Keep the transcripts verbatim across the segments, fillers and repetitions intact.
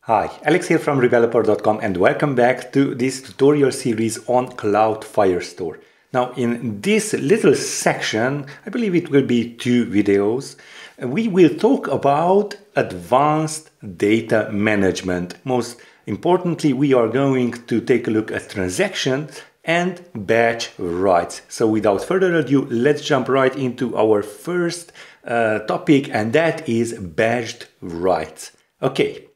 Hi, Alex here from Rebeloper dot com and welcome back to this tutorial series on Cloud Firestore. Now in this little section, I believe it will be two videos, we will talk about advanced data management. Most importantly, we are going to take a look at transactions and batch rights. So without further ado, let's jump right into our first uh, topic, and that is batched rights. Okay.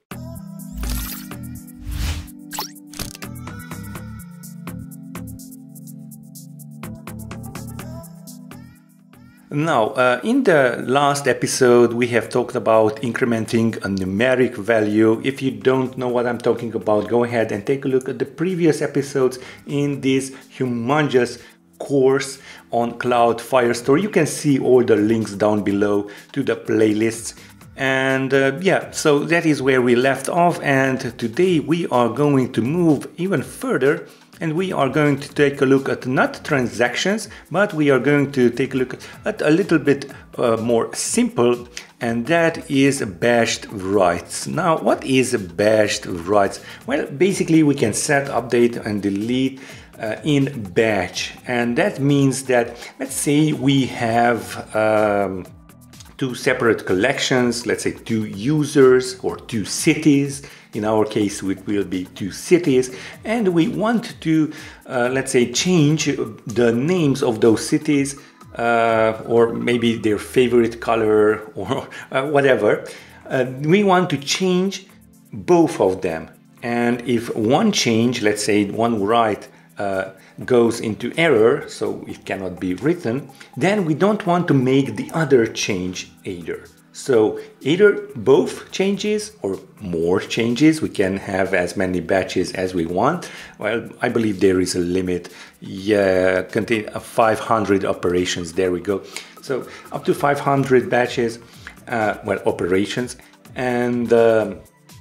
Now, uh, in the last episode, we have talked about incrementing a numeric value. If you don't know what I'm talking about, go ahead and take a look at the previous episodes in this humongous course on Cloud Firestore. You can see all the links down below to the playlists. And uh, yeah, so that is where we left off. And today we are going to move even further. And we are going to take a look at not transactions, but we are going to take a look at a little bit uh, more simple, and that is batched rights. Now, what is batched rights? Well, basically we can set, update and delete uh, in batch. And that means that, let's say we have um, two separate collections, let's say two users or two cities. In our case, it will be two cities, and we want to, uh, let's say, change the names of those cities, uh, or maybe their favorite color, or uh, whatever. Uh, we want to change both of them. And if one change, let's say one right, uh, goes into error, so it cannot be written, then we don't want to make the other change either. So either both changes or more changes. We can have as many batches as we want. Well, I believe there is a limit. Yeah, contain five hundred operations. There we go. So up to five hundred batches, uh, well, operations. And uh,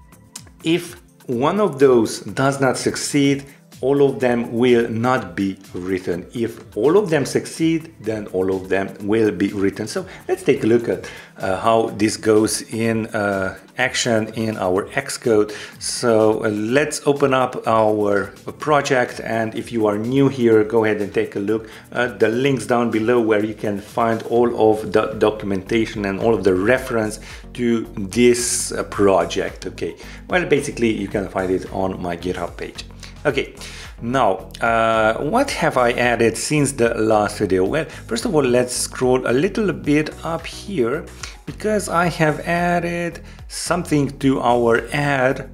if one of those does not succeed, all of them will not be written. If all of them succeed, then all of them will be written. So let's take a look at uh, how this goes in uh, action in our Xcode. So uh, let's open up our project, and if you are new here, go ahead and take a look at the links down below where you can find all of the documentation and all of the reference to this uh, project. Okay, well, basically you can find it on my GitHub page. Okay, now uh, what have I added since the last video? Well, first of all, let's scroll a little bit up here, because I have added something to our add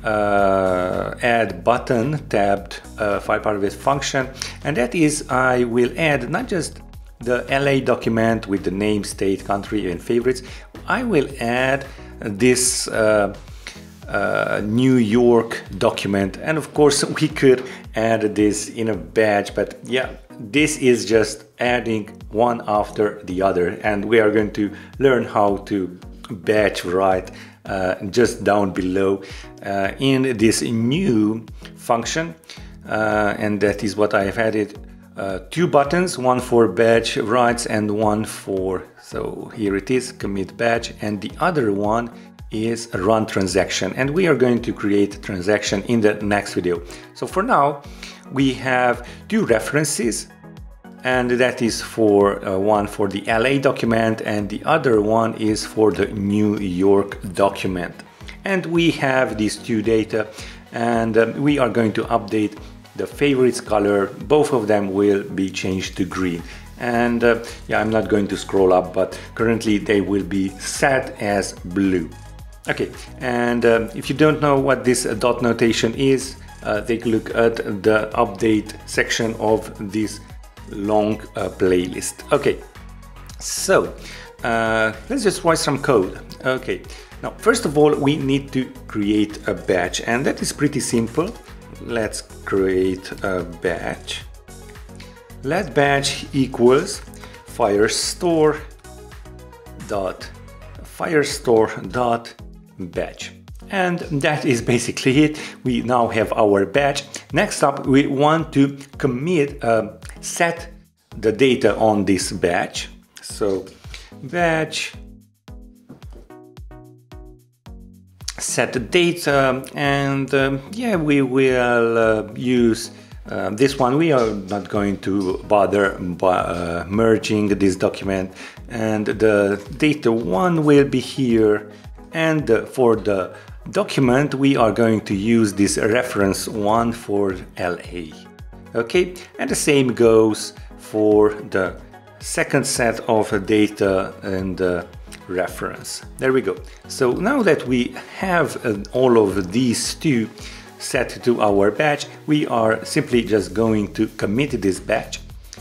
uh, add button tabbed uh, firebase function, and that is I will add not just the L A document with the name, state, country and favorites. I will add this uh, Uh, New York document, and of course we could add this in a batch, but yeah, this is just adding one after the other, and we are going to learn how to batch write uh, just down below uh, in this new function, uh, and that is what I have added. Uh, two buttons, one for batch writes and one for, so here it is, commit batch, and the other one is a run transaction, and we are going to create a transaction in the next video. So for now we have two references, and that is for uh, one for the L A document and the other one is for the New York document. And we have these two data, and um, we are going to update the favorites color. Both of them will be changed to green. And uh, yeah, I'm not going to scroll up, but currently they will be set as blue. Okay, and um, if you don't know what this uh, dot notation is, uh, take a look at the update section of this long uh, playlist. Okay, so uh, let's just write some code. Okay, now first of all we need to create a batch, and that is pretty simple. Let's create a batch. Let batch equals firestore dot firestore dot batch, and that is basically it. We now have our batch. Next up, we want to commit uh, set the data on this batch. So batch set the data, and um, yeah, we will uh, use uh, this one. We are not going to bother by, uh, merging this document, and the data one will be here, and uh, for the document we are going to use this reference one for L A. Okay, and the same goes for the second set of data and uh, reference. There we go. So now that we have uh, all of these two set to our batch, we are simply just going to commit this batch.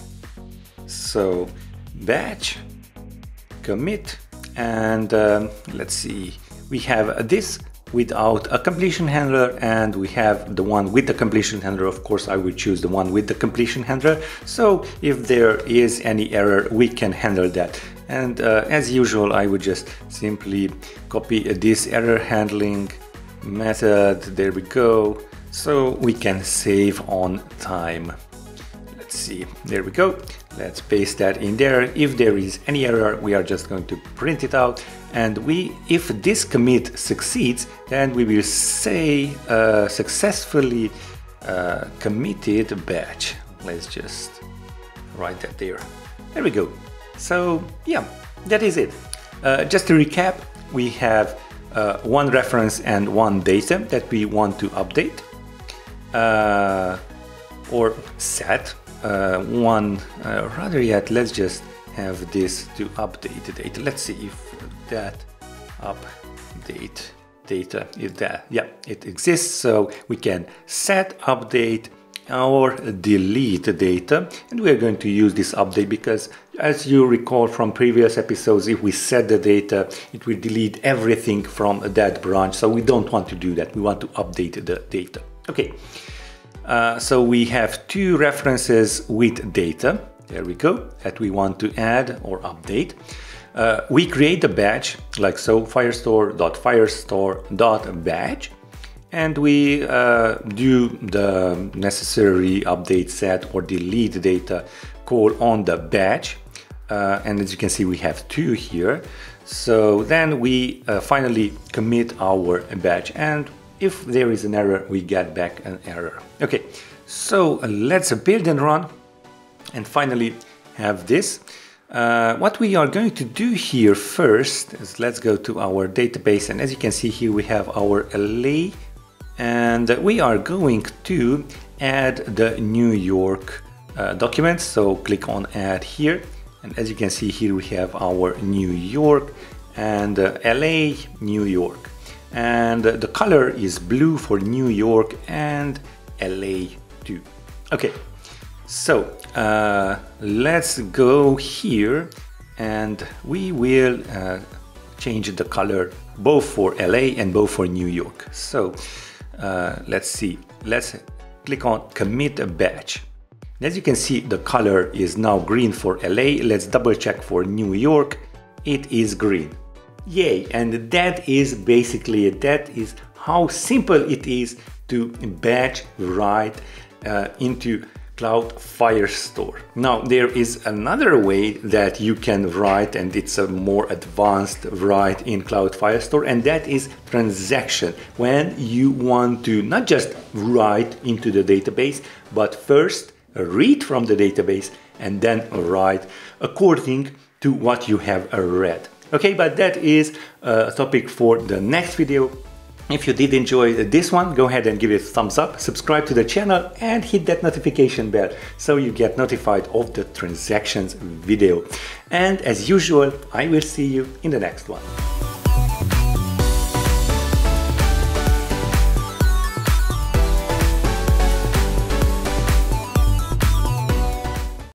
So batch commit, and um, let's see, we have this without a completion handler, and we have the one with the completion handler. Of course, I would choose the one with the completion handler, so if there is any error we can handle that. And uh, as usual, I would just simply copy this error handling method. There we go, so we can save on time. Let's see, there we go. Let's paste that in there. If there is any error, we are just going to print it out, and we, if this commit succeeds, then we will say uh, successfully uh, committed batch. Let's just write that there. There we go. So yeah, that is it. Uh, just to recap, we have uh, one reference and one data that we want to update uh, or set. Uh, one, uh, rather yet, let's just have this to update the data. Let's see if that update data is that. Yeah, it exists. So we can set, update, or delete the data, and we are going to use this update because, as you recall from previous episodes, if we set the data, it will delete everything from that branch. So we don't want to do that. We want to update the data. Okay. Uh, so we have two references with data, there we go, that we want to add or update. Uh, we create a batch like so, firestore.firestore.batch, and we uh, do the necessary update, set, or delete data call on the batch. Uh, and as you can see, we have two here. So then we uh, finally commit our batch, and if there is an error, we get back an error. Okay, so uh, let's build and run and finally have this. Uh, what we are going to do here first is let's go to our database, and as you can see here we have our L A, and we are going to add the New York uh, document. So click on add here, and as you can see here we have our New York and uh, L A, New York. And the color is blue for New York and L A too. Okay, so uh, let's go here, and we will uh, change the color both for L A and both for New York. So uh, let's see, let's click on commit a batch. As you can see, the color is now green for L A. Let's double check for New York. It is green. Yay! And that is basically it. That is how simple it is to batch write uh, into Cloud Firestore. Now there is another way that you can write, and it's a more advanced write in Cloud Firestore, and that is transaction. When you want to not just write into the database, but first read from the database and then write according to what you have read. Okay, but that is a topic for the next video. If you did enjoy this one, go ahead and give it a thumbs up, subscribe to the channel, and hit that notification bell so you get notified of the transactions video. And as usual, I will see you in the next one.